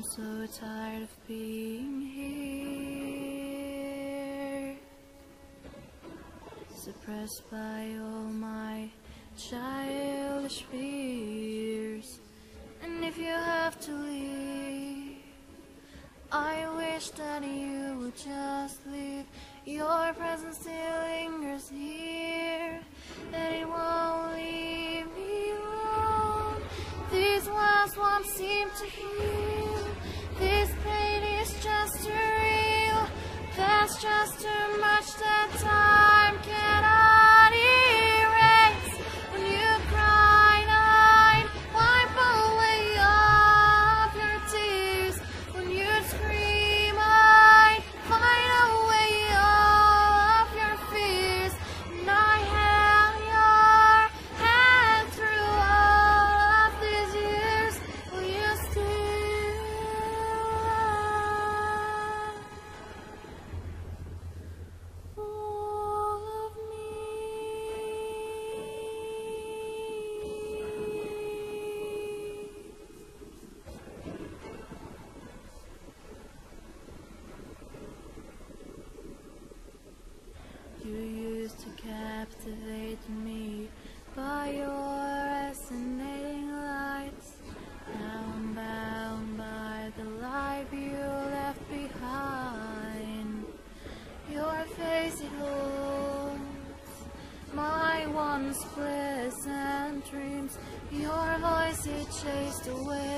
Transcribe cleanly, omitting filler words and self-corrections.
so tired of being here, suppressed by all my childish fears. And if you have to leave, I wish that you would just leave. Your presence still lingers here, and it won't leave me alone. These words won't seem to heal. This pain is just too real. There's just too much that time cannot erase. When you cry, I'd wipe away all of your tears. When you scream, I'd find a way all of your fears. And I held your hand through all of these years. Will you still love all of me? You used to captivate me by your fascinating lights. Now I'm bound by the life you left behind. Your face, it holds my once pleasant dreams. Your voice, it chased away